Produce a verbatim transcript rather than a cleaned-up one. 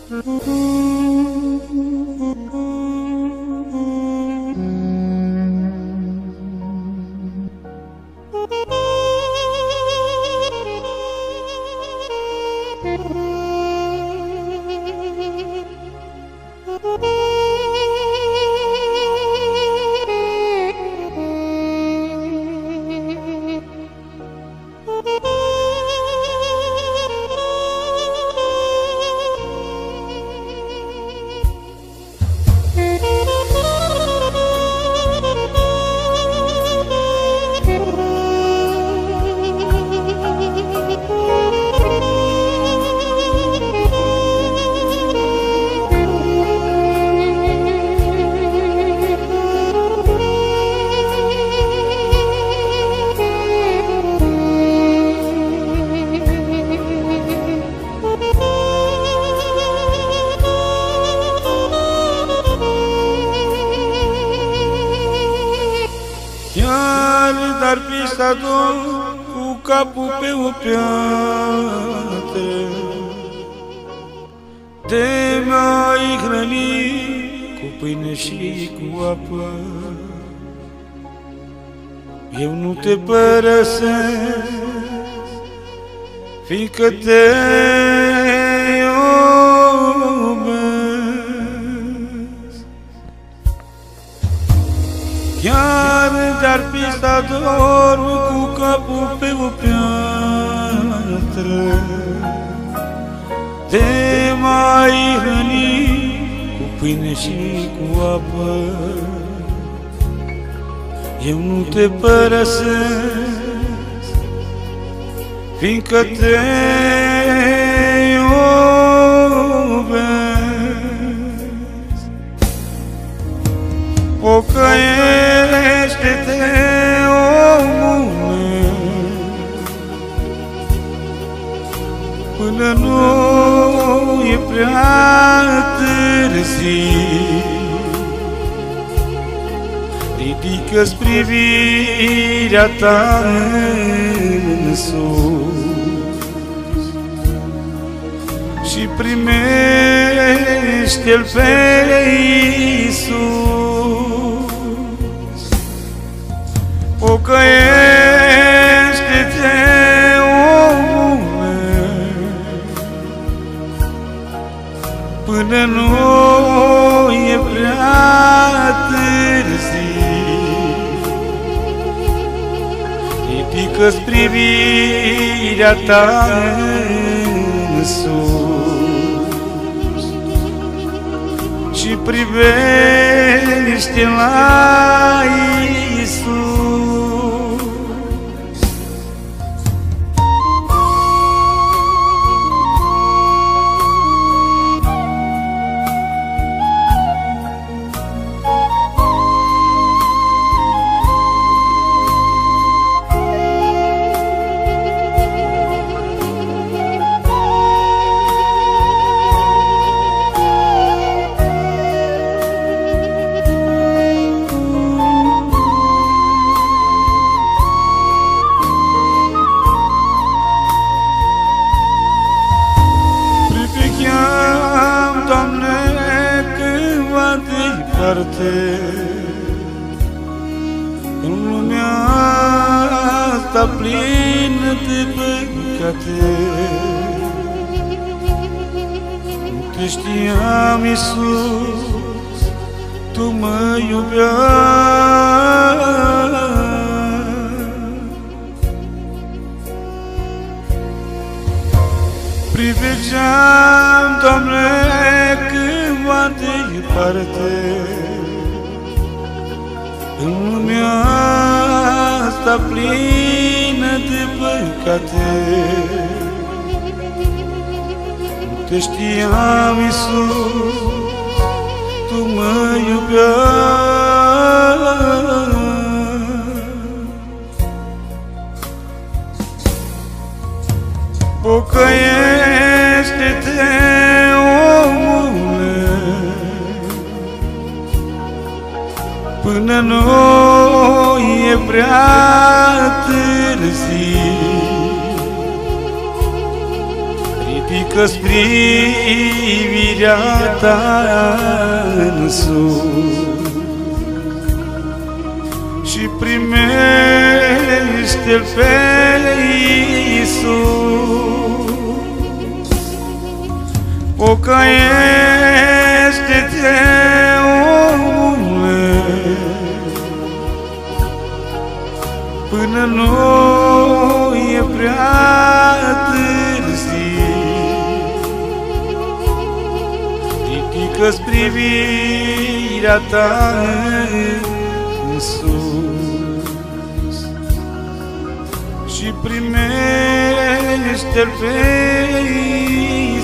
Dar pisador cu capul pe o piatră, te mai hrăni cu pâine și cu apă. Eu nu te părăsesc, fiindcă te iubesc. Chiar dar pisadorul cu capul pe o piatră, te mai hrăni cu pâine și cu apă. Eu nu te părăsesc, fiindcă te iubesc. Pocăiește-te, omule, până nu e prea târziu. Ridică-ți privirea ta în sus și primește-L pe Iisus. Pocăiește-te, omule, până nu e prea târziu. Ridică-ți privirea ta în sus și privește la Iisus. În lumea asta plină de păcate, nu te știam, Iisus, Tu mă iubeai. Privegeam, Doamne, cândva de departe, în lumea asta plină de păcate. Nu te știam, Iisus, Tu mă iubeai. Pocăiește-te, omule, până nu e prea târziu. ridică-ți privirea ta în sus și primește-L pe Iisus. Pocăiește-te, omule, până nu e prea târziu. Ridică-ți privirea ta în sus și primește-L pe